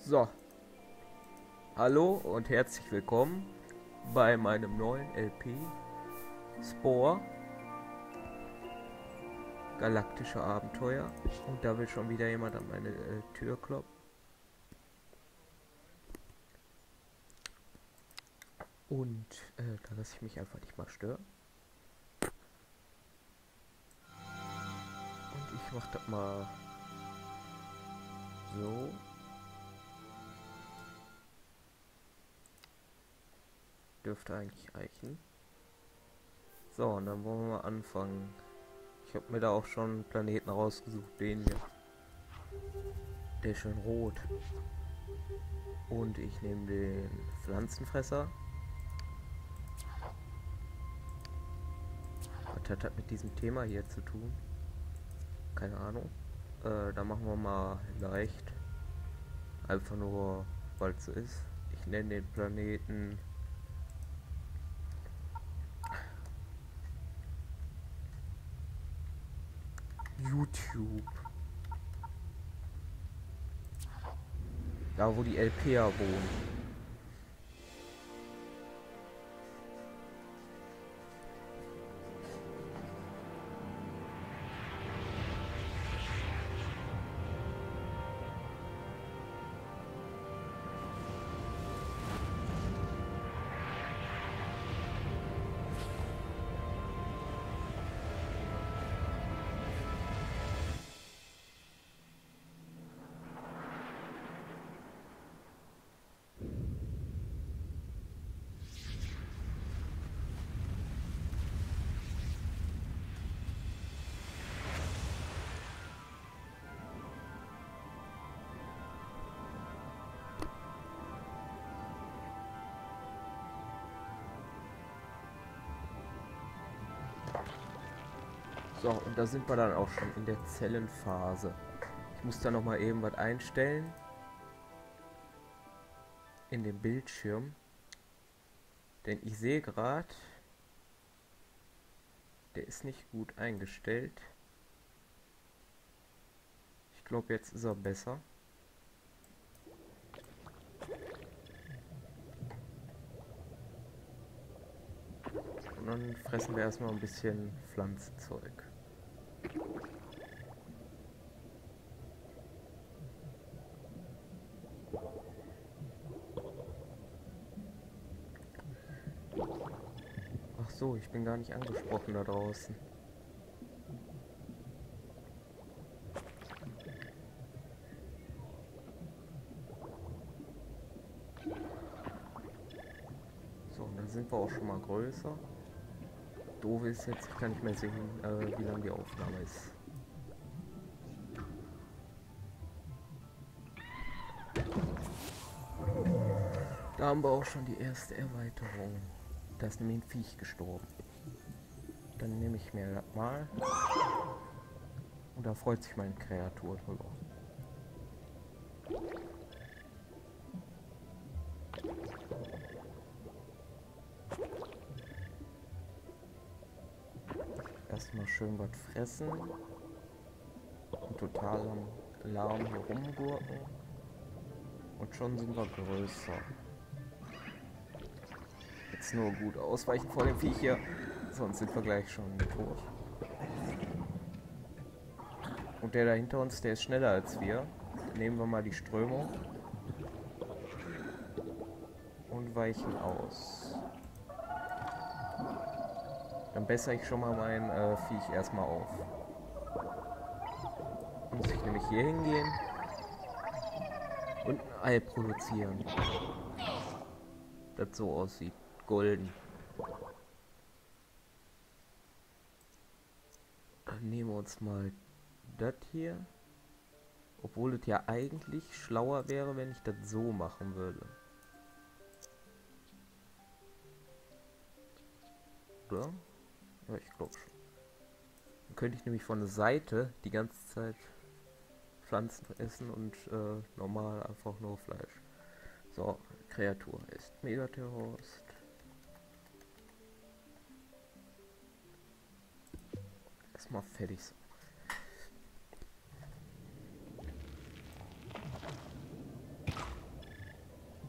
So, hallo und herzlich willkommen bei meinem neuen LP Spore Galaktische Abenteuer. Und da will schon wieder jemand an meine Tür klopfen. Und da lasse ich mich einfach nicht mal stören. Und ich mache das mal so. Dürfte eigentlich reichen. So, und dann wollen wir mal anfangen. Ich habe mir da auch schon einen Planeten rausgesucht, den hier. Der ist schön rot. Und ich nehme den Pflanzenfresser. Was hat das mit diesem Thema hier zu tun? Keine Ahnung. Da machen wir mal leicht. Einfach nur, weil es so ist. Ich nenne den Planeten YouTube. Da wo die LPer wohnen. So, und da sind wir dann auch schon in der Zellenphase. Ich muss da noch mal eben was einstellen. In dem Bildschirm. Denn ich sehe gerade, der ist nicht gut eingestellt. Ich glaube, jetzt ist er besser. Und dann fressen wir erstmal ein bisschen Pflanzenzeug. Ach so, ich bin gar nicht angesprochen da draußen. So, und dann sind wir auch schon mal größer. Doof ist jetzt, ich kann nicht mehr sehen, wie lang die Aufnahme ist. Da haben wir auch schon die erste Erweiterung. Da ist nämlich ein Viech gestorben. Dann nehme ich mir das mal. Und da freut sich meine Kreatur drüber. Erstmal schön was fressen. Und total am Lahm hier rumgurken. Und schon sind wir größer. Jetzt nur gut ausweichen vor dem Viech hier. Sonst sind wir gleich schon tot. Und der da hinter uns, der ist schneller als wir. Nehmen wir mal die Strömung. Und weichen aus. Dann bessere ich schon mal mein Viech erstmal auf. Muss ich nämlich hier hingehen. Und ein Ei produzieren. Das so aussieht. Golden. Dann nehmen wir uns mal das hier. Obwohl es ja eigentlich schlauer wäre, wenn ich das so machen würde. Oder? Ja, ich glaube schon. Dann könnte ich nämlich von der Seite die ganze Zeit Pflanzen essen und normal einfach nur Fleisch. So, Kreatur ist Megaterrorist. Erstmal fertig sein.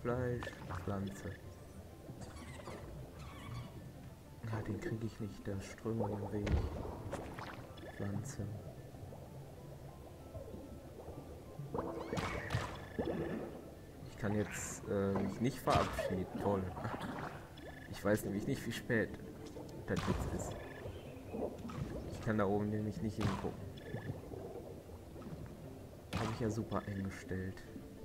Fleisch, Pflanze. Ja, den kriege ich nicht, der Strömung im Weg. Pflanze. Ich kann jetzt mich nicht verabschieden. Toll. Ich weiß nämlich nicht, wie spät das jetzt ist. Ich kann da oben nämlich nicht hingucken. Habe ich ja super eingestellt.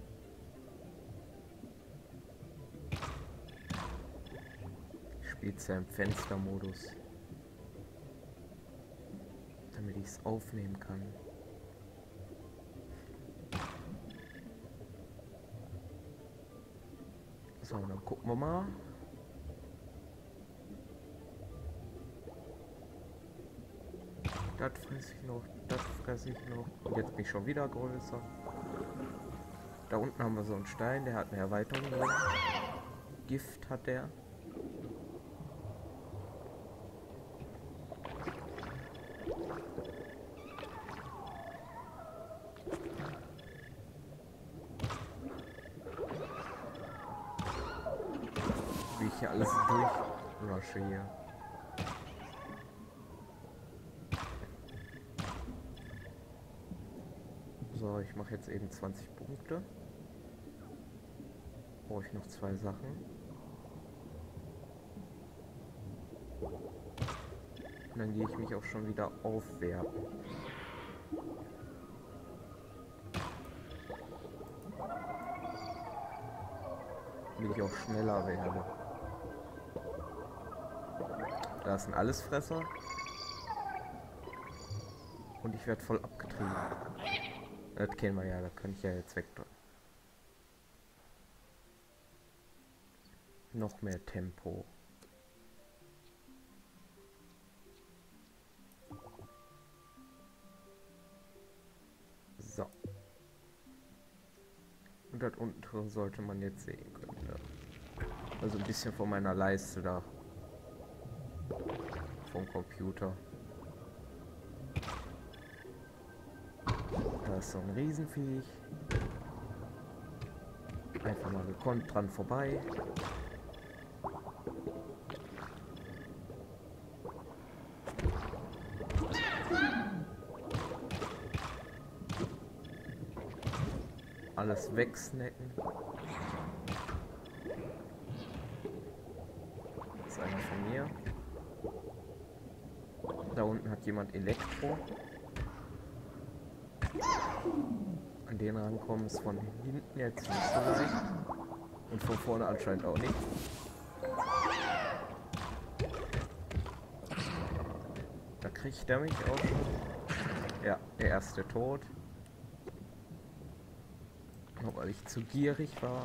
Ich spiele es ja im Fenstermodus, damit ich es aufnehmen kann. So, dann gucken wir mal. Das fresse ich noch, das fresse ich noch. Und jetzt bin ich schon wieder größer. Da unten haben wir so einen Stein, der hat eine Erweiterung drin. Gift hat der. Wie ich hier alles durchrushe hier. So, ich mache jetzt eben 20 Punkte. Brauche ich noch 2 Sachen. Und dann gehe ich mich auch schon wieder aufwerten. Damit ich auch schneller werde. Da ist ein Allesfresser. Und ich werde voll abgetrieben. Das kennen wir ja, da kann ich ja jetzt wegdrücken. Noch mehr Tempo. So. Und das unten sollte man jetzt sehen können. Ja. Also ein bisschen von meiner Leiste da. Vom Computer. Da ist so ein Riesenviech. Einfach mal gekonnt dran vorbei. Alles wegsnacken. Das ist einer von mir. Da unten hat jemand Elektro. An den rankommen ist von hinten jetzt nicht so leicht. Und von vorne anscheinend auch nicht. Da kriegt er mich auch schon. Ja, der erste tot. Nur weil ich zu gierig war.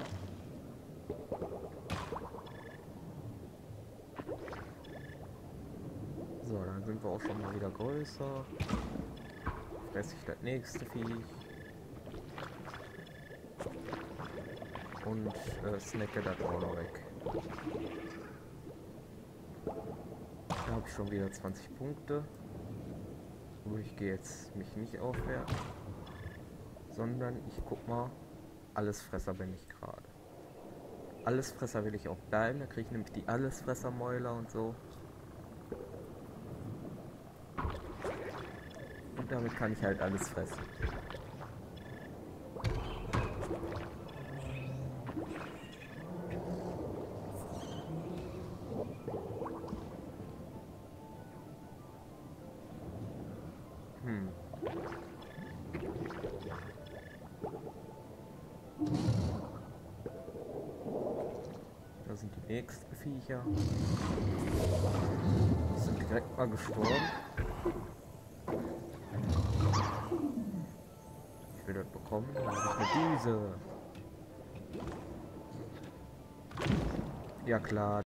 So, dann sind wir auch schon mal wieder größer. Fresse ich das nächste Viech. Und snacke das auch noch weg. Da habe ich schon wieder 20 Punkte. Aber ich gehe jetzt mich nicht aufwerten. Sondern ich guck mal. Allesfresser bin ich gerade. Allesfresser will ich auch bleiben. Da kriege ich nämlich die Allesfressermäuler und so. Und damit kann ich halt alles fressen. Da sind die nächsten Viecher. Die sind direkt mal gestorben. Ich will das bekommen. Dann habe ich eine Düse. Ja klar.